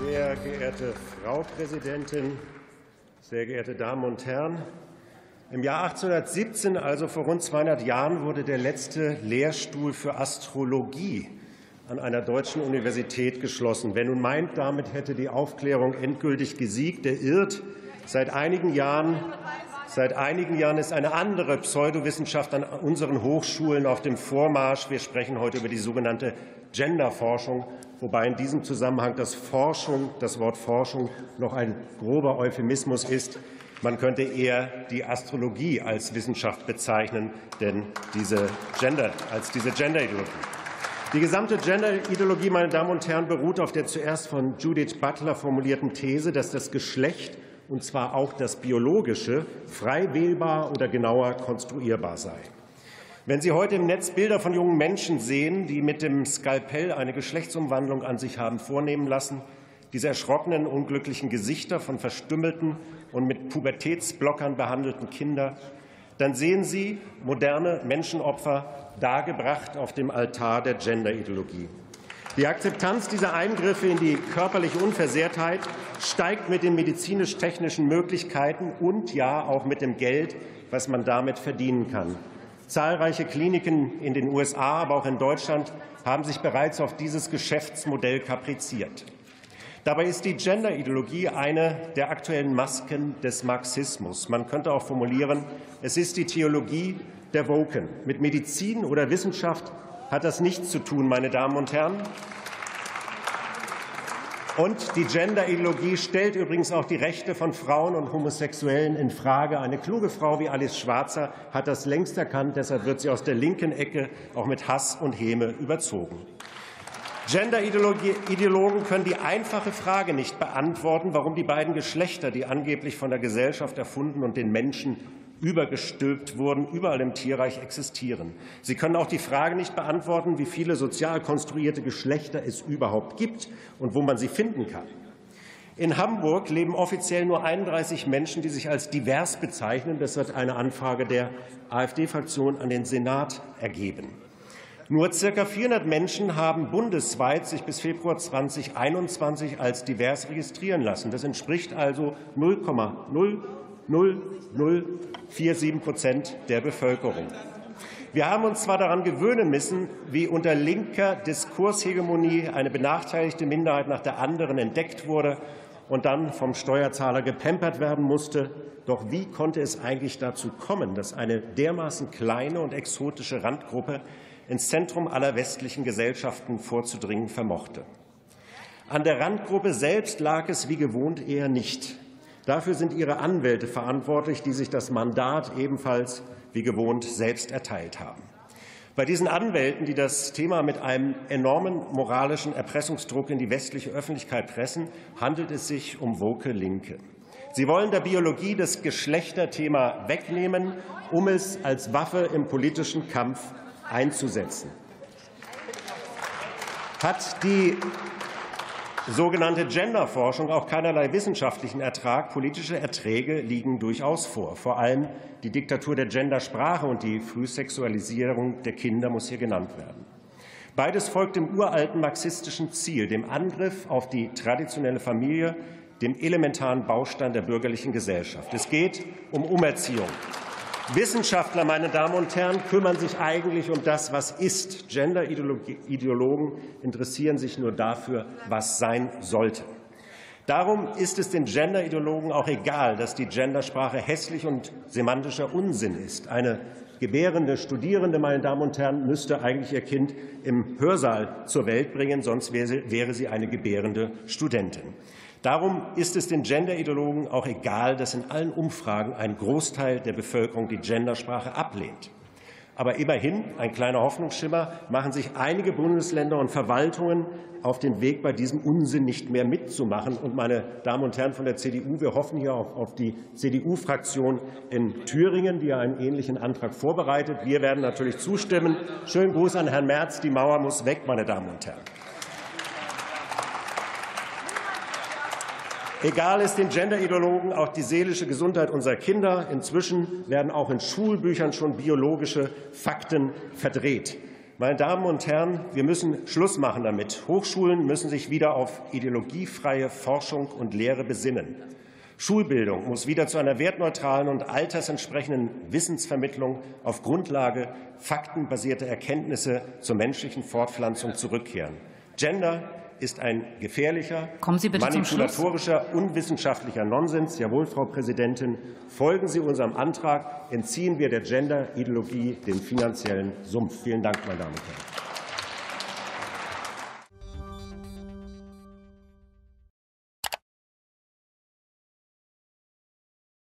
Sehr geehrte Frau Präsidentin, sehr geehrte Damen und Herren! Im Jahr 1817, also vor rund 200 Jahren, wurde der letzte Lehrstuhl für Astrologie an einer deutschen Universität geschlossen. Wer nun meint, damit hätte die Aufklärung endgültig gesiegt, der irrt. Seit einigen Jahren ist eine andere Pseudowissenschaft an unseren Hochschulen auf dem Vormarsch. Wir sprechen heute über die sogenannte Genderforschung, wobei in diesem Zusammenhang das Wort Forschung noch ein grober Euphemismus ist. Man könnte eher die Astrologie als Wissenschaft bezeichnen, denn diese Genderideologie. Die gesamte Genderideologie, meine Damen und Herren, beruht auf der zuerst von Judith Butler formulierten These, dass das Geschlecht, und zwar auch das biologische, frei wählbar oder genauer konstruierbar sei. Wenn Sie heute im Netz Bilder von jungen Menschen sehen, die mit dem Skalpell eine Geschlechtsumwandlung an sich haben vornehmen lassen, diese erschrockenen, unglücklichen Gesichter von verstümmelten und mit Pubertätsblockern behandelten Kinder, dann sehen Sie moderne Menschenopfer dargebracht auf dem Altar der Genderideologie. Die Akzeptanz dieser Eingriffe in die körperliche Unversehrtheit steigt mit den medizinisch-technischen Möglichkeiten und ja auch mit dem Geld, was man damit verdienen kann. Zahlreiche Kliniken in den USA, aber auch in Deutschland haben sich bereits auf dieses Geschäftsmodell kapriziert. Dabei ist die Genderideologie eine der aktuellen Masken des Marxismus. Man könnte auch formulieren, es ist die Theologie der Woken. Mit Medizin oder Wissenschaft hat das nichts zu tun, meine Damen und Herren. Und die Genderideologie stellt übrigens auch die Rechte von Frauen und Homosexuellen in Frage. Eine kluge Frau wie Alice Schwarzer hat das längst erkannt. Deshalb wird sie aus der linken Ecke auch mit Hass und Häme überzogen. Genderideologen können die einfache Frage nicht beantworten, warum die beiden Geschlechter, die angeblich von der Gesellschaft erfunden und den Menschen übergestülpt wurden, überall im Tierreich existieren. Sie können auch die Frage nicht beantworten, wie viele sozial konstruierte Geschlechter es überhaupt gibt und wo man sie finden kann. In Hamburg leben offiziell nur 31 Menschen, die sich als divers bezeichnen. Das hat eine Anfrage der AfD-Fraktion an den Senat ergeben. Nur ca. 400 Menschen haben bundesweit sich bis Februar 2021 als divers registrieren lassen. Das entspricht also 0,00047% der Bevölkerung. Wir haben uns zwar daran gewöhnen müssen, wie unter linker Diskurshegemonie eine benachteiligte Minderheit nach der anderen entdeckt wurde und dann vom Steuerzahler gepampert werden musste. Doch wie konnte es eigentlich dazu kommen, dass eine dermaßen kleine und exotische Randgruppe ins Zentrum aller westlichen Gesellschaften vorzudringen vermochte? An der Randgruppe selbst lag es wie gewohnt eher nicht. Dafür sind ihre Anwälte verantwortlich, die sich das Mandat ebenfalls wie gewohnt selbst erteilt haben. Bei diesen Anwälten, die das Thema mit einem enormen moralischen Erpressungsdruck in die westliche Öffentlichkeit pressen, handelt es sich um woke Linke. Sie wollen der Biologie das Geschlechterthema wegnehmen, um es als Waffe im politischen Kampf einzusetzen. Hat die sogenannte Genderforschung auch keinerlei wissenschaftlichen Ertrag. Politische Erträge liegen durchaus vor. Vor allem die Diktatur der Gendersprache und die Frühsexualisierung der Kinder muss hier genannt werden. Beides folgt dem uralten marxistischen Ziel, dem Angriff auf die traditionelle Familie, dem elementaren Baustein der bürgerlichen Gesellschaft. Es geht um Umerziehung. Wissenschaftler, meine Damen und Herren, kümmern sich eigentlich um das, was ist. Genderideologen interessieren sich nur dafür, was sein sollte. Darum ist es den Genderideologen auch egal, dass die Gendersprache hässlich und semantischer Unsinn ist. Eine gebärende Studierende, meine Damen und Herren, müsste eigentlich ihr Kind im Hörsaal zur Welt bringen, sonst wäre sie eine gebärende Studentin. Darum ist es den Genderideologen auch egal, dass in allen Umfragen ein Großteil der Bevölkerung die Gendersprache ablehnt. Aber immerhin, ein kleiner Hoffnungsschimmer, machen sich einige Bundesländer und Verwaltungen auf den Weg, bei diesem Unsinn nicht mehr mitzumachen. Und, meine Damen und Herren von der CDU, wir hoffen hier auch auf die CDU-Fraktion in Thüringen, die einen ähnlichen Antrag vorbereitet. Wir werden natürlich zustimmen. Schönen Gruß an Herrn Merz. Die Mauer muss weg, meine Damen und Herren. Egal ist den Genderideologen auch die seelische Gesundheit unserer Kinder. Inzwischen werden auch in Schulbüchern schon biologische Fakten verdreht. Meine Damen und Herren, wir müssen Schluss machen damit. Hochschulen müssen sich wieder auf ideologiefreie Forschung und Lehre besinnen. Schulbildung muss wieder zu einer wertneutralen und altersentsprechenden Wissensvermittlung auf Grundlage faktenbasierter Erkenntnisse zur menschlichen Fortpflanzung zurückkehren. Gender ist ein gefährlicher, manipulatorischer, unwissenschaftlicher Nonsens. Jawohl, Frau Präsidentin, folgen Sie unserem Antrag, entziehen wir der Gender-Ideologie den finanziellen Sumpf. Vielen Dank, meine Damen und Herren.